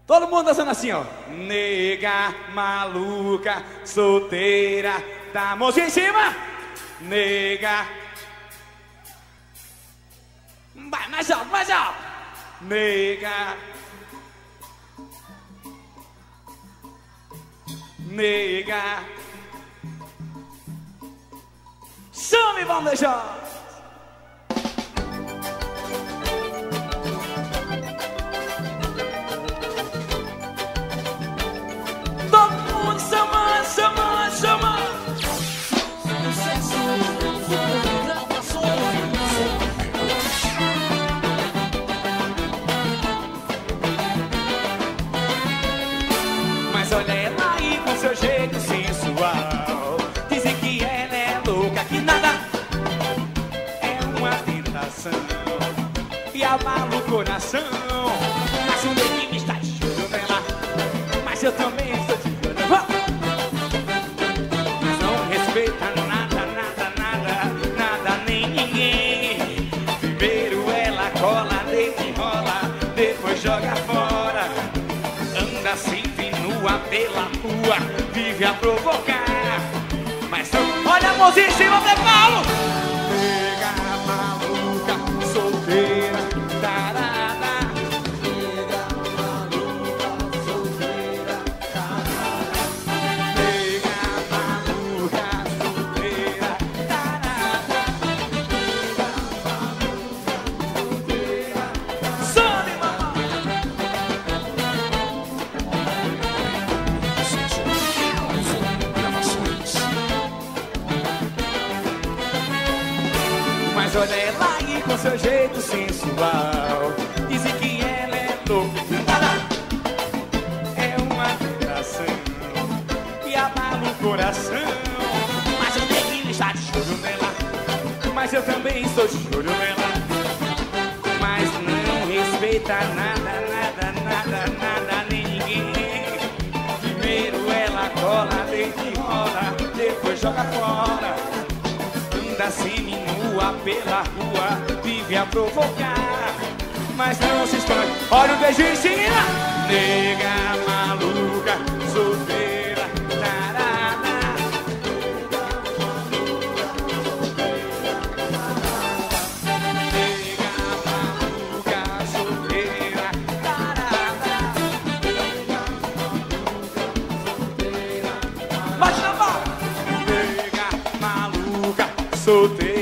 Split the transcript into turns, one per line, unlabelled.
Todo mundo dançando assim, ó. Nega, maluca, solteira, tá mãozinha em cima. Nega. Vai, mais alto, mais alto. Nega. Nega. Chame, vamos deixar. Mas olha ela aí com seu jeito sensual. Dizem que ela é louca, que nada é uma tentação e abala o coração. Mas o neguinho está de olho nela, mas eu também estou de olho. Mas não respeita nada, nada, nada, nada nem ninguém. Primeiro ela cola, deita e rola, depois joga fora. Anda assim pela rua, vive a provocar. Mas olha a mãozinha em cima, Zé Paulo. Nega, maluca, solteira, tarada. Nega, maluca, solteira, tarada. Nega, maluca, solteira, tarada. Nega, maluca, solteira, tarada. Sobe, mamãe. Mas olha ela aí com seu jeito sensual. Dizem que ela é louca, é uma tentação e abala o coração. Mas o neguinho está de olho nela, mas eu também estou de olho nela. Mas não respeita nada, nada, nada, nada, nem ninguém. Primeiro ela cola, deita e rola, depois joga fora. Anda seminua pela rua, vive a provocar. Mas não se esconde, olha o beijinho em cima. Nega, maluca, solteira, tarada. Nega, maluca, solteira, tarada. Bate na mão. Nega, maluca, solteira.